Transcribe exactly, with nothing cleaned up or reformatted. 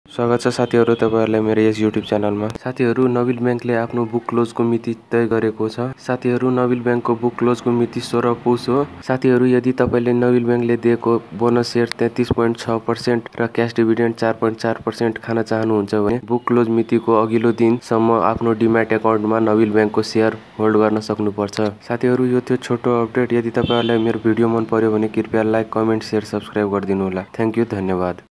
स्वागत छ साथीहरु तपाईहरुलाई मेरो यस युट्युब च्यानलमा। साथीहरु नबिल बैंकले आफ्नो बुक क्लोजको मिति तय गरेको छ। साथीहरु नबिल बैंकको बुक क्लोजको मिति सोह्र पौष हो। साथीहरु यदि तपाईले नबिल बैंकले दिएको बोनस शेयर तैंतीस दशमलव छ प्रतिशत र क्याश डिभिडेन्ड चार दशमलव चार प्रतिशत खान चाहनुहुन्छ भने बुक क्लोज मितिको अघिल्लो दिनसम्म आफ्नो डिम्याट एकाउन्टमा नबिल बैंकको शेयर होल्ड गर्न सक्नुपर्छ। साथीहरु यो थियो छोटो अपडेट। यदि तपाईहरुलाई मेरो भिडियो मन पर्यो भने कृपया लाइक, कमेन्ट, शेयर, सब्स्क्राइब गरिदिनु होला। थ्यांक यू, धन्यवाद।